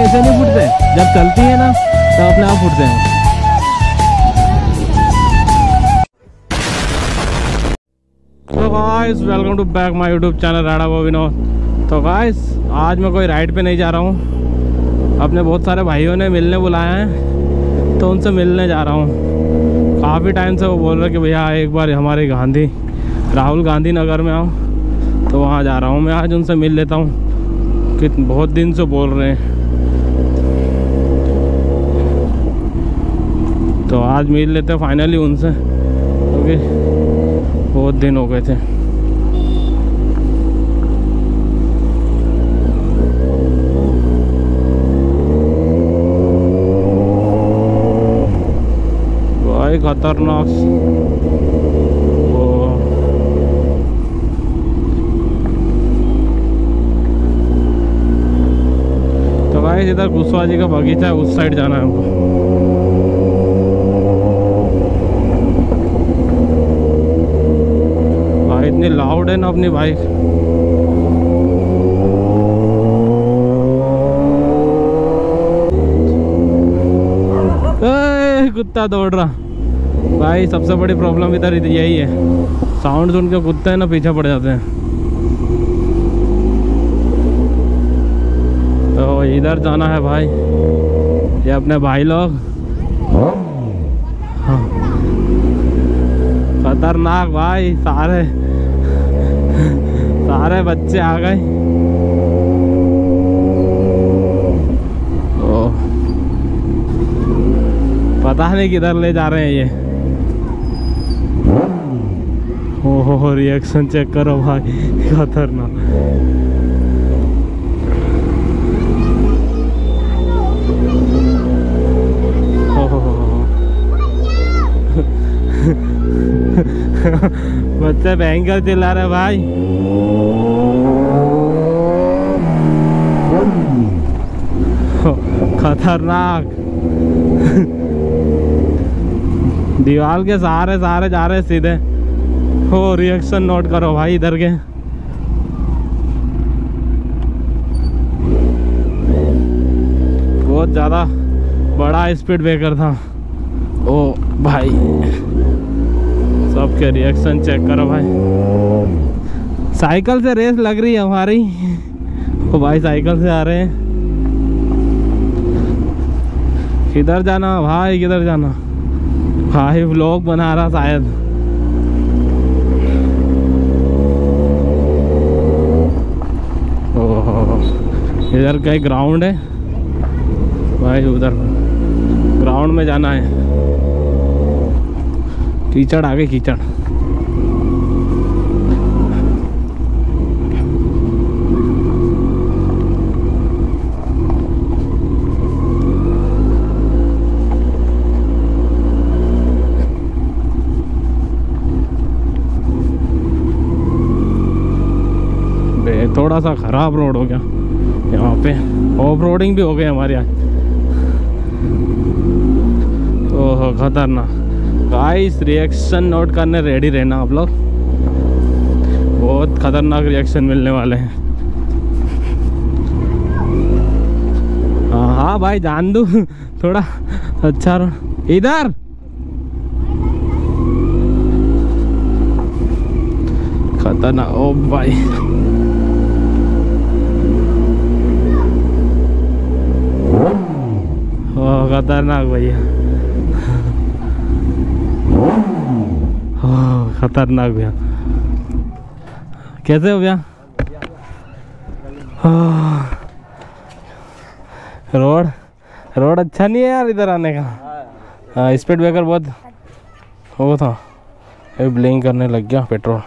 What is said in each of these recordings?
ऐसे नहीं फूटते, जब चलती है ना तो अपने आप फूटते हैं। तो guys welcome to back my YouTube channel Rana Vinod. तो गाइस आज मैं कोई राइड पे नहीं जा रहा हूँ, अपने बहुत सारे भाइयों ने मिलने बुलाया है तो उनसे मिलने जा रहा हूँ। काफ़ी टाइम से वो बोल रहे कि भैया एक बार हमारे राहुल गांधी नगर में आओ, तो वहाँ जा रहा हूँ मैं। आज उनसे मिल लेता हूँ कि बहुत दिन से बोल रहे हैं, तो आज मिल लेते हैं फाइनली उनसे, क्योंकि बहुत दिन हो गए थे। भाई खतरनाक तो भाई इधर कुशवाहा जी का बगीचा है, उस साइड जाना है हमको। भाई इतनी लाउड है ना अपनी बाइक। कुत्ता दौड़ रहा भाई, सबसे बड़ी प्रॉब्लम इधर यही है, साउंड सुन के कुत्ते हैं ना पीछे पड़ जाते हैं। तो इधर जाना है भाई, ये अपने भाई लोग। हाँ। खतरनाक भाई, सारे बच्चे आ गए। पता नहीं किधर ले जा रहे हैं ये। ओहो रिएक्शन चेक करो भाई, खतरनाक। बच्चे भयंकर चिल्ला रहे भाई। खतरनाक। दीवार के सहारे जा रहे सीधे। हो रिएक्शन नोट करो भाई इधर के। बहुत ज़्यादा बड़ा स्पीड ब्रेकर था। ओ भाई सबके रिएक्शन चेक करो भाई। साइकिल से रेस लग रही है हमारी। ओ भाई साइकिल से आ रहे हैं। किधर जाना भाई, किधर जाना भाई? व्लॉग बना रहा शायद। ओह इधर कहीं ग्राउंड है भाई, उधर ग्राउंड में जाना है। कीचड़ आ गई, कीचड़। थोड़ा सा खराब रोड हो गया यहाँ पे, ऑफ रोडिंग भी हो गई हमारे यहाँ। ओह खतरनाक गाइस, रिएक्शन नोट करने रेडी रहना आप लोग, बहुत खतरनाक रिएक्शन मिलने वाले हैं। हाँ भाई जान दू थोड़ा अच्छा इधर। खतरनाक ओ भाई। खतरनाक भैया, खतरनाक भैया। कैसे हो भैया? रोड अच्छा नहीं है यार इधर आने का। स्पीड ब्रेकर बहुत वो था, ब्लिंक करने लग गया पेट्रोल।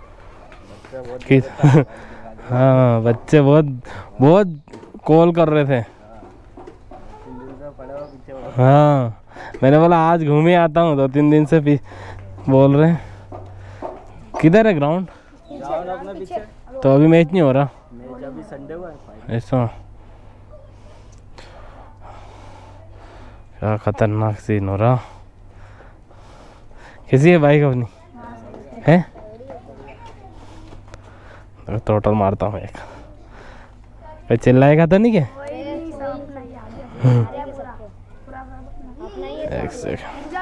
हाँ बच्चे बहुत कॉल कर रहे थे। हाँ मैंने बोला आज घूमे आता हूँ, 2-3 दिन से भी बोल रहे हैं। किधर है ग्राउंड? अपना पीछे। तो अभी मैच नहीं हो रहा? मैच अभी संडे हुआ है। ऐसा क्या खतरनाक सीन हो रहा। किसी है बाइक अपनी है? टोटल मारता हूँ एक। चिल्लाएगा तो नहीं क्या? एक सेकंड।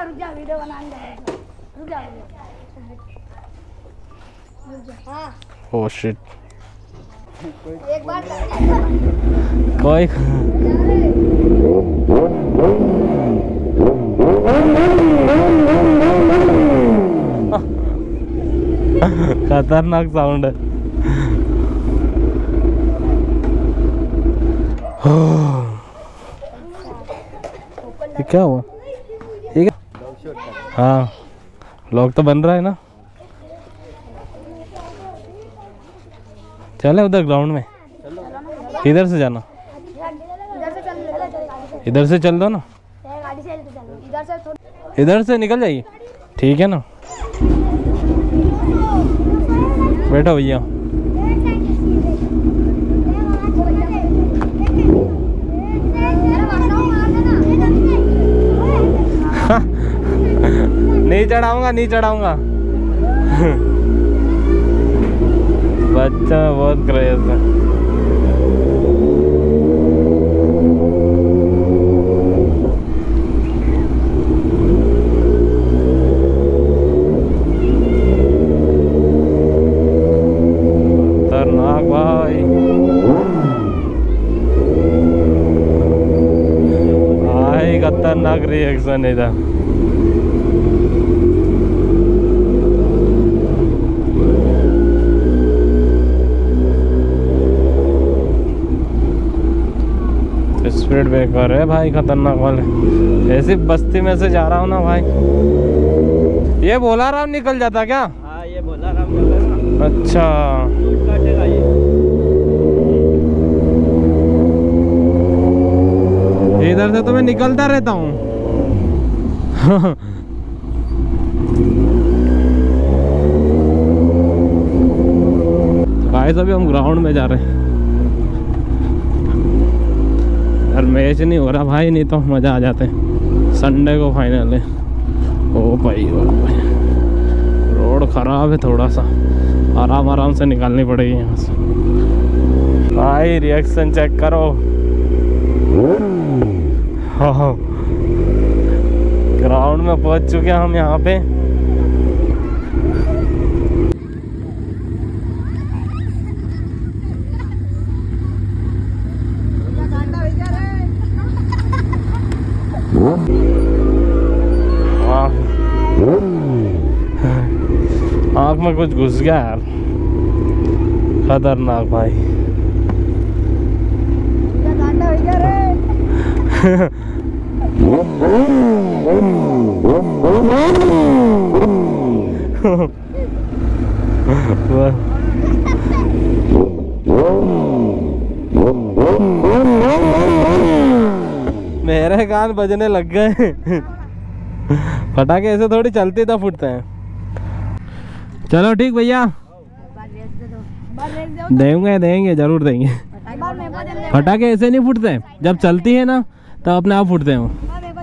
Oh shit. कोई खतरनाक साउंड है। ये क्या हुआ? ठीक है, हाँ लॉक तो बन रहा है ना। चले उधर ग्राउंड में, इधर से जाना, इधर से चल दो ना, इधर से निकल जाइए, ठीक है ना। बैठो भैया। नहीं चढ़ाऊंगा, नहीं चढ़ाऊंगा। बच्चा बहुत क्रेज है। खतरनाक भाई, भाई खतरनाक रिएक्शन इधर। स्पीड ब्रेकर है भाई खतरनाक वाले। ऐसी बस्ती में से जा रहा हूँ ना भाई। ये भोला राम निकल जाता क्या? हाँ ये भोला राम जाता। अच्छा काटेगा ये। इधर से तो मैं निकलता रहता हूँ। गाइस अभी हम ग्राउंड में जा रहे हैं यार। मैच नहीं हो रहा भाई, नहीं तो मज़ा आ जाते। संडे को फाइनल है। ओ भाई रोड ख़राब है, थोड़ा सा आराम आराम से निकालनी पड़ेगी यहाँ से। भाई रिएक्शन चेक करो। हाँ ग्राउंड में पहुँच चुके हैं हम यहाँ पे। आँख में कुछ घुस गया यार, खतरनाक भाई। मेरे कान बजने लग गए। पटाखे ऐसे थोड़ी चलते तो फूटते हैं। चलो ठीक भैया, देंगे देंगे जरूर देंगे। पटाखे ऐसे नहीं फूटते, जब चलती है ना तब अपने आप फूटते हैं।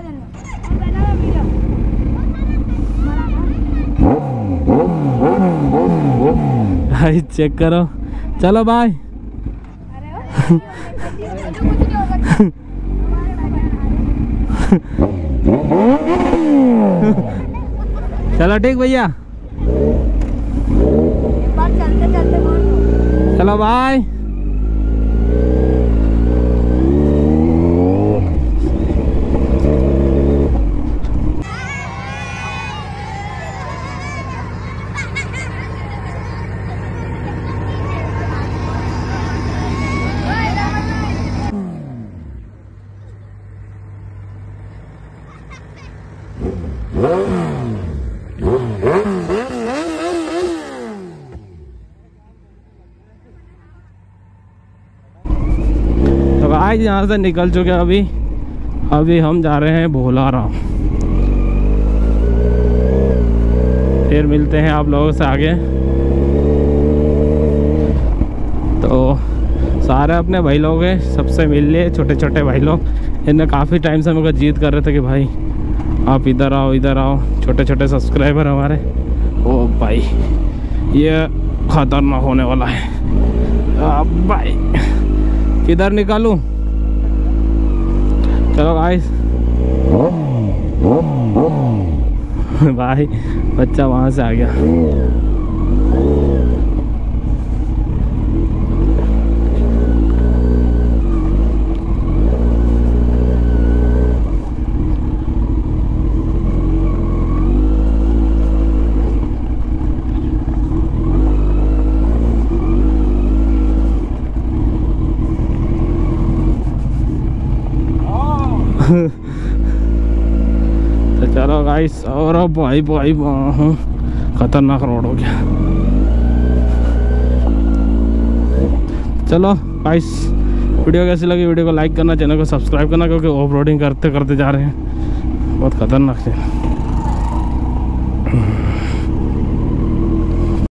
भाई चेक करो। चलो बाय। चलो ठीक भैया, चलो बाय। तो आज यहाँ से निकल चुके हैं। अभी हम जा रहे हैं भोला राम। फिर मिलते हैं आप लोगों से आगे। तो सारे अपने भाई लोग हैं, सबसे मिल लिए। छोटे छोटे भाई लोग, इन्हें काफ़ी टाइम से मेरे को जीत कर रहे थे कि भाई आप इधर आओ इधर आओ। छोटे छोटे सब्सक्राइबर हमारे। ओ भाई ये खतरनाक होने वाला है। अब भाई किधर निकालूं? चलो गाइस भाई बच्चा वहाँ से आ गया। तो चलो गाइस, और अब भाई खतरनाक रोड हो गया। चलो गाइस, वीडियो कैसी लगी, वीडियो को लाइक करना, चैनल को सब्सक्राइब करना, क्योंकि ऑफ रोडिंग करते करते जा रहे हैं, बहुत खतरनाक है।